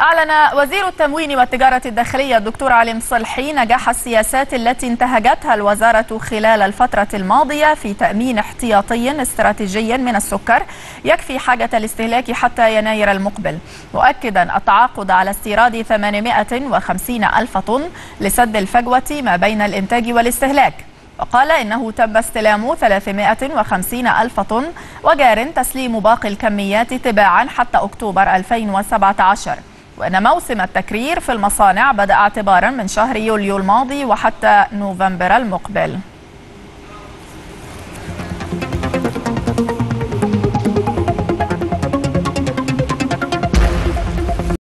أعلن وزير التموين والتجارة الداخلية الدكتور علي مصلحي نجاح السياسات التي انتهجتها الوزارة خلال الفترة الماضية في تأمين احتياطي استراتيجي من السكر يكفي حاجة الاستهلاك حتى يناير المقبل، مؤكدا التعاقد على استيراد 850 ألف طن لسد الفجوة ما بين الإنتاج والاستهلاك. وقال إنه تم استلام 350 ألف طن وجار تسليم باقي الكميات تباعا حتى أكتوبر 2017، وأن موسم التكرير في المصانع بدأ اعتبارا من شهر يوليو الماضي وحتى نوفمبر المقبل.